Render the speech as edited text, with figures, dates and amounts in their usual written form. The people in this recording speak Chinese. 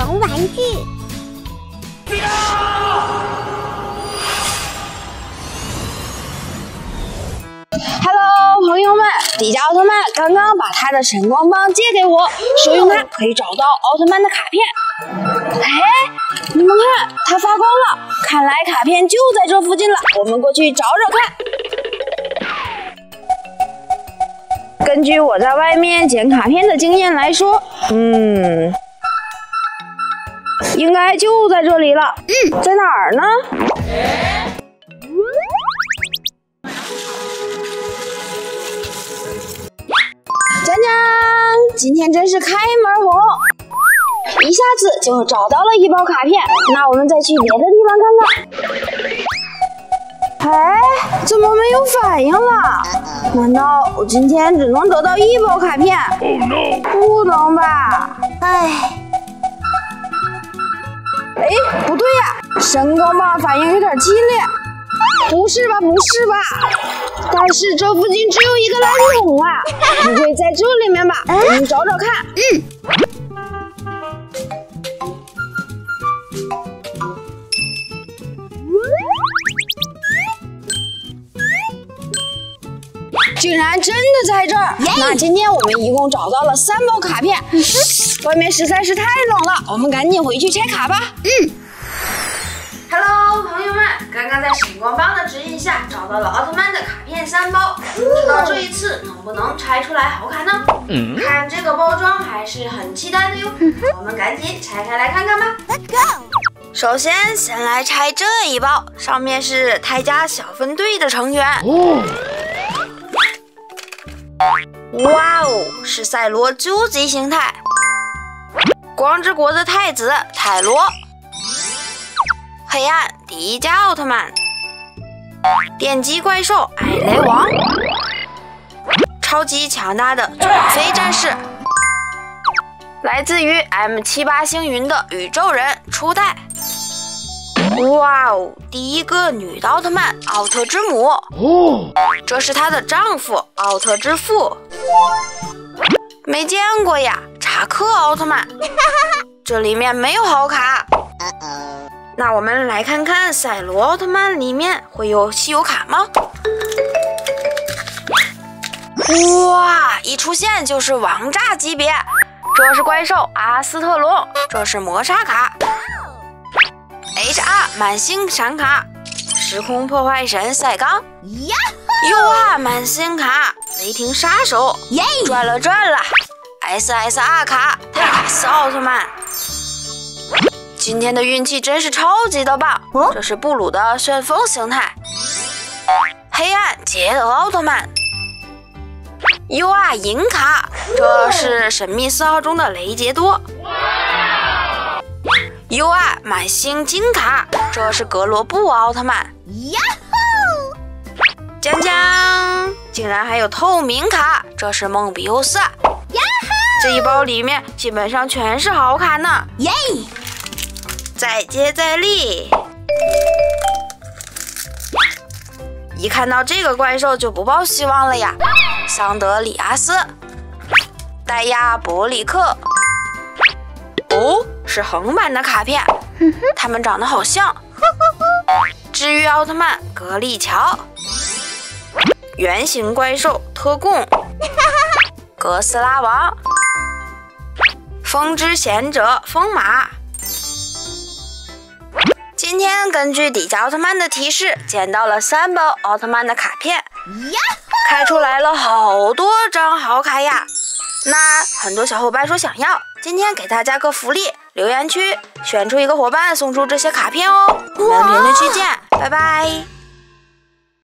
玩玩具。 Hello， 朋友们，迪迦奥特曼刚刚把他的神光棒借给我，说用它可以找到奥特曼的卡片。哎，你们看，他发光了，看来卡片就在这附近了，我们过去找找看。根据我在外面捡卡片的经验来说，应该就在这里了。在哪儿呢？讲讲，今天真是开门红，一下子就找到了一包卡片。那我们再去别的地方看看。哎，怎么没有反应了？难道我今天只能得到一包卡片？ Oh no！ 不能吧？哎，不对呀，神光棒反应有点激烈。不是吧，不是吧？但是这附近只有一个垃圾桶啊，不会在这里面吧？我们找找看。竟然真的在这儿！那今天我们一共找到了3包卡片。外面实在是太冷了，我们赶紧回去拆卡吧。Hello， 朋友们，刚刚在闪光棒的指引下找到了奥特曼的卡片3包，不知道这一次能不能拆出来好卡呢？看这个包装还是很期待的哟，我们赶紧拆开来看看吧。Let's go！ 首先来拆这一包，上面是泰迦小分队的成员。哇哦，是赛罗究极形态，光之国的太子泰罗。黑暗迪迦奥特曼，电击怪兽艾雷王，超级强大的转飞战士，来自于 M78星云的宇宙人初代。哇哦，第一个女的奥特曼奥特之母，这是她的丈夫奥特之父，没见过呀，查克奥特曼，这里面没有好卡。那我们来看看赛罗奥特曼里面会有稀有卡吗？哇，一出现就是王炸级别，这是怪兽阿斯特龙，这是魔杀卡 HR 满星闪卡，时空破坏神赛刚，UR 满星卡，雷霆杀手，赚了SSR 卡泰卡斯奥特曼。今天的运气真是超级的棒，这是布鲁的旋风形态，黑暗杰德奥特曼 UR 银卡，这是神秘4号中的雷杰多 UR 满星金卡，这是格罗布奥特曼。讲讲，竟然还有透明卡，这是梦比优斯。这一包里面基本上全是好卡呢。再接再厉！一看到这个怪兽就不抱希望了呀。桑德里阿斯，戴亚伯里克，是横版的卡片，他们长得好像。治愈奥特曼格力乔，圆形怪兽特供，哥斯拉王，风之贤者风马。今天根据迪迦奥特曼的提示，捡到了3包奥特曼的卡片，开出来了好多张好卡呀！那很多小伙伴说想要，今天给大家个福利，留言区选出一个伙伴送出这些卡片哦！我们评论区见，拜拜。